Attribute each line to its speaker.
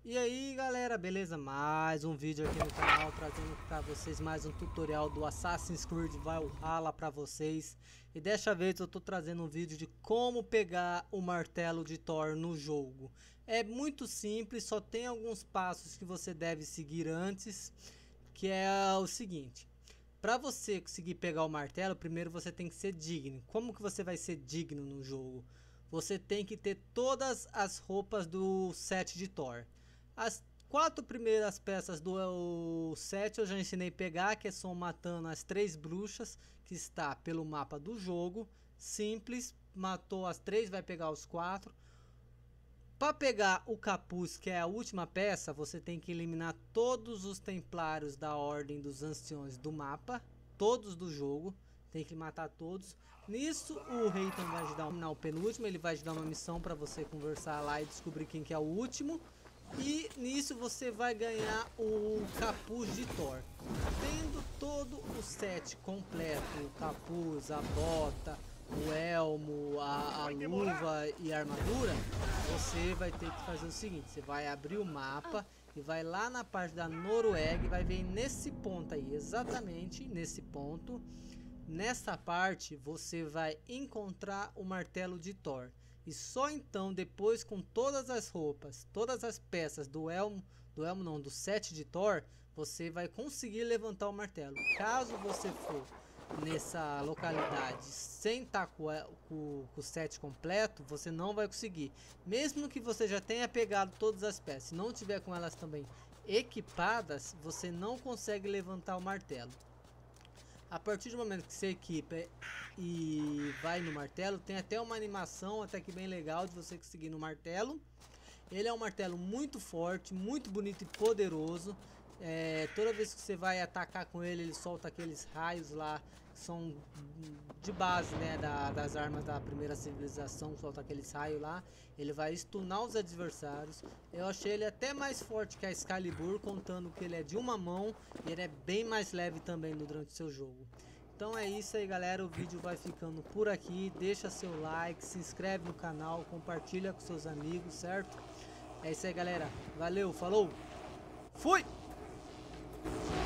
Speaker 1: E aí galera, beleza? Mais um vídeo aqui no canal, trazendo para vocês mais um tutorial do Assassin's Creed Valhalla para vocês. E desta vez eu tô trazendo um vídeo de como pegar o martelo de Thor no jogo. É muito simples, só tem alguns passos que você deve seguir antes, que é o seguinte. Para você conseguir pegar o martelo, primeiro você tem que ser digno. Como que você vai ser digno no jogo? Você tem que ter todas as roupas do set de Thor. As 4 primeiras peças do set eu já ensinei a pegar, que são matando as 3 bruxas, que está pelo mapa do jogo. Simples, matou as 3, vai pegar os 4. Para pegar o capuz, que é a última peça, você tem que eliminar todos os templários da Ordem dos Anciões do mapa, todos do jogo, tem que matar todos. Nisso o Reitan vai te dar o penúltimo, ele vai te dar uma missão para você conversar lá e descobrir quem que é o último. E nisso você vai ganhar o capuz de Thor. Tendo todo o set completo, o capuz, a bota, o elmo, a luva e a armadura, você vai ter que fazer o seguinte: você vai abrir o mapa e vai lá na parte da Noruega e vai ver nesse ponto aí, exatamente nesse ponto. Nessa parte você vai encontrar o martelo de Thor. E só então, depois, com todas as roupas, todas as peças do set de Thor, você vai conseguir levantar o martelo. Caso você for nessa localidade sem estar com o set completo, você não vai conseguir. Mesmo que você já tenha pegado todas as peças, se não tiver com elas também equipadas, você não consegue levantar o martelo. A partir do momento que você equipa e vai no martelo, tem até uma animação até que bem legal de você conseguir no martelo. Ele é um martelo muito forte, muito bonito e poderoso. Toda vez que você vai atacar com ele, ele solta aqueles raios lá, que são de base, né, das armas da primeira civilização, solta aqueles raios lá. Ele vai stunar os adversários. Eu achei ele até mais forte que a Excalibur, contando que ele é de uma mão e ele é bem mais leve também durante o seu jogo. Então é isso aí galera, o vídeo vai ficando por aqui. Deixa seu like, se inscreve no canal, compartilha com seus amigos, certo? É isso aí galera, valeu, falou, fui!